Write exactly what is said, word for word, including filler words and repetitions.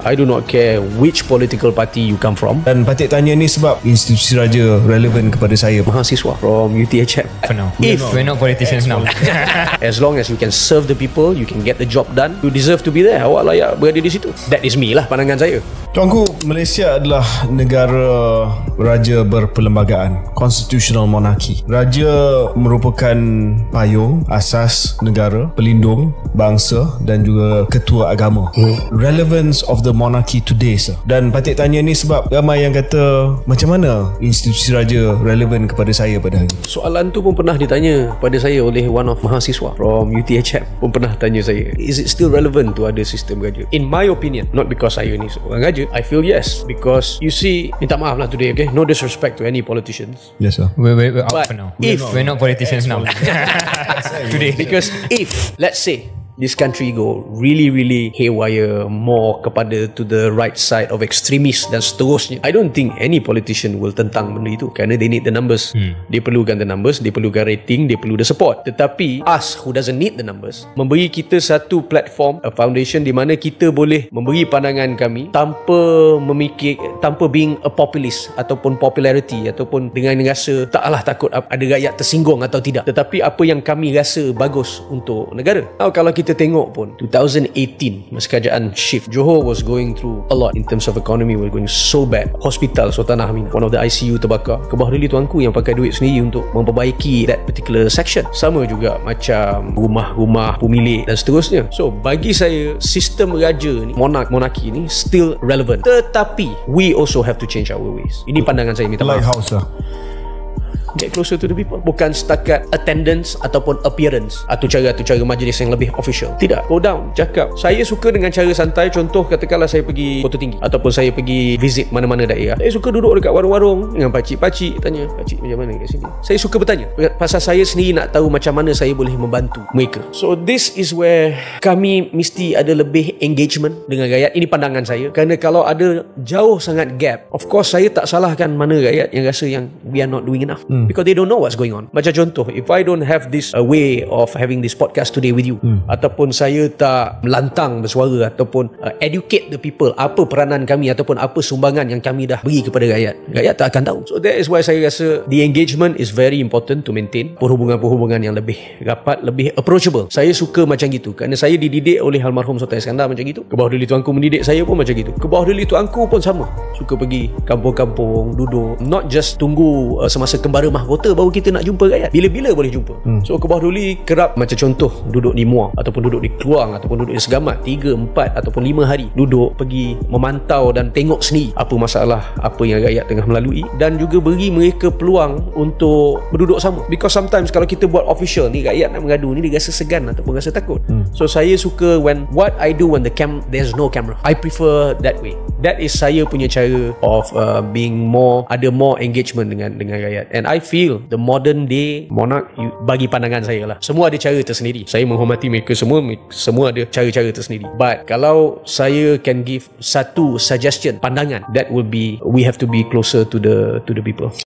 I do not care which political party you come from. Dan Patik tanya ni sebab institusi raja relevan kepada saya. Mahasiswa from U T H M. For now. If We're not politicians now. as long as you can serve the people, you can get the job done, you deserve to be there. Awak layak berada di situ. That is me lah pandangan saya. Tuanku, Malaysia adalah negara raja berperlembagaan, constitutional monarchy. Raja merupakan payung asas negara, pelindung bangsa dan juga ketua agama. hmm. Relevance of the monarchy today, sir. Dan Patik tanya ni sebab ramai yang kata macam mana institusi raja relevan kepada saya pada hari ini. Soalan tu pun pernah ditanya pada saya oleh one of mahasiswa from U T H M. Pun pernah tanya saya, is it still relevant to ada sistem raja? In my opinion, not because saya ni seorang raja, I feel yes, because you see, minta maaf lah today, okay, no disrespect to any politicians. Yes, sir. We're, we're, we're out But for now. if- We're not politicians now. Today. Because if, let's say, this country go really really haywire, more kepada to the right side of extremists dan seterusnya, I don't think any politician will tentang benda itu, kerana they need the numbers. hmm. Dia perlukan the numbers, dia perlukan rating, dia perlu the support. Tetapi us who doesn't need the numbers, memberi kita satu platform, a foundation di mana kita boleh memberi pandangan kami tanpa memikir, tanpa being a populist ataupun popularity, ataupun dengan rasa taklah takut ada rakyat tersinggung atau tidak, tetapi apa yang kami rasa bagus untuk negara. Now, kalau kita Kita tengok pun twenty eighteen masa kerajaan shift, Johor was going through a lot in terms of economy, was going so bad. Hospital Sultan Ahmad, one of the I C U terbakar. Kebah Deli tuanku yang pakai duit sendiri untuk memperbaiki that particular section. Sama juga macam rumah-rumah pemilik dan seterusnya. So bagi saya, sistem raja ni, monark, monarki ni still relevant, tetapi we also have to change our ways. Ini pandangan saya, minta maaf. Lighthouse, sir. Get closer to the people. Bukan setakat attendance ataupun appearance atau cara atau cara majlis yang lebih official. Tidak. Go down, cakap. Saya suka dengan cara santai. Contoh, katakanlah saya pergi Kota Tinggi ataupun saya pergi visit mana-mana daerah. Saya suka duduk dekat warung-warung dengan pakcik-pakcik, tanya, pakcik macam mana kat sini? Saya suka bertanya. Pasal saya sendiri nak tahu macam mana saya boleh membantu mereka. So this is where kami mesti ada lebih engagement dengan rakyat. Ini pandangan saya. Kerana kalau ada jauh sangat gap, of course saya tak salahkan mana rakyat yang rasa yang we are not doing enough. Hmm. Because they don't know what's going on. Macam contoh, if I don't have this uh, way of having this podcast today with you, hmm. ataupun saya tak melantang bersuara ataupun uh, educate the people apa peranan kami ataupun apa sumbangan yang kami dah beri kepada rakyat, rakyat tak akan tahu. So that is why saya rasa the engagement is very important to maintain perhubungan-perhubungan yang lebih rapat, lebih approachable. Saya suka macam gitu kerana saya dididik oleh almarhum Sultan Iskandar macam gitu. Kebah Deli tuanku mendidik saya pun macam gitu. Kebah Deli tuanku pun sama, suka pergi kampung-kampung, duduk, not just tunggu uh, semasa kembara mahkota baru kita nak jumpa rakyat, bila-bila boleh jumpa. hmm. So Kebah Duli kerap macam contoh duduk di Muar ataupun duduk di Keluang ataupun duduk di Segamat tiga, empat ataupun lima hari, duduk pergi memantau dan tengok sendiri apa masalah apa yang rakyat tengah melalui, dan juga beri mereka peluang untuk berduduk sama. Because sometimes kalau kita buat official ni, rakyat nak mengadu ni dia rasa segan ataupun rasa takut. hmm. So saya suka when what I do when the cam there's no camera, I prefer that way. That is saya punya cara of uh, being more, ada more engagement dengan dengan rakyat. And I feel the modern day monarch, bagi pandangan saya lah, semua ada cara tersendiri. Saya menghormati mereka semua, semua ada cara-cara tersendiri. But kalau saya can give satu suggestion, pandangan, that will be we have to be closer to the to the people.